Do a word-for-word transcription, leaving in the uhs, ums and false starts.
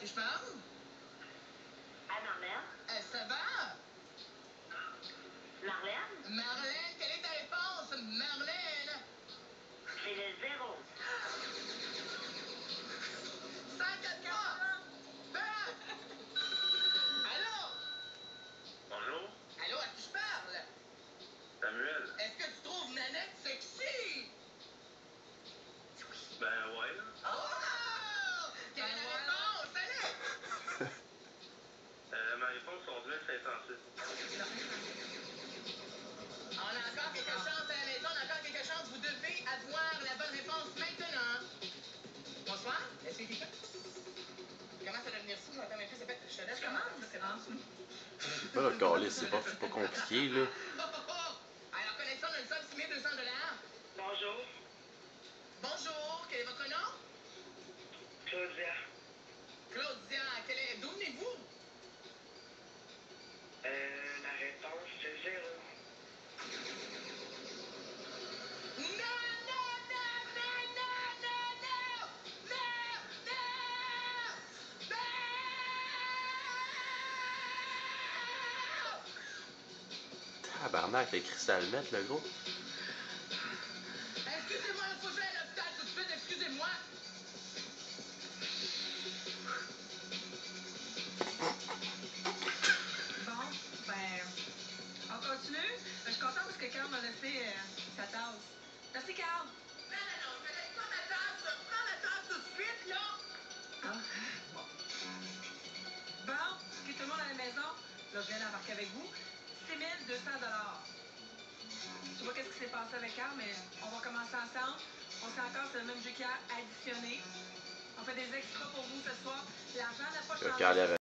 qui je parle? À Marlène? Euh, ça va? Marlène? Marlène, quelle est ta réponse? Marlène? C'est le zéro. cinq à trois! Allô? Bonjour, Allô, à qui je parle? Samuel. Est-ce que tu trouves Nanette sexy? Ben ouais. Oh! Quelle est Ben la ouais. réponse? Allez! Euh, ma réponse conduite cinq cent six. On a encore quelques chances à la maison, on a encore quelques chances. Vous devez avoir la bonne réponse maintenant. Bonsoir, est-ce que quelqu'un? Comment ça va devenir fou? Je m'entends même plus, ça fait... Je te laisse commencer. C'est pas le calé, c'est pas, c'est pas compliqué, là. Oh, oh, oh! Alors, connexion d'une somme six mille deux cents dollars. Bonjour. Bonjour, quel est votre nom? Claudia. Claudia, quel est... D'où venez-vous? Euh, la réponse, c'est zéro. Non, non, non, non, non, non, non! Non, non! Non! Tabarnak, le cristal net, le gros. Excusez-moi, il faut que j'aille à l'hôpital tout de suite, excusez-moi. Bon, ben, on continue. Je suis contente parce que Carl m'a laissé euh, sa tasse. Merci, Carl. Non, non, non, je ne laisse pas ma tasse. Prends ma tasse tout de suite, là. Ah, bon. Bon, ok, tout le monde à la maison. Là, je viens d'embarquer avec vous. six mille deux cents dollars. Je sais pas qu'est-ce qui s'est passé avec Carl, mais on va commencer ensemble. On sait encore, c'est le même jeu qu'hier, additionné. On fait des extras pour vous ce soir. L'argent n'a pas Le changé. Carl avait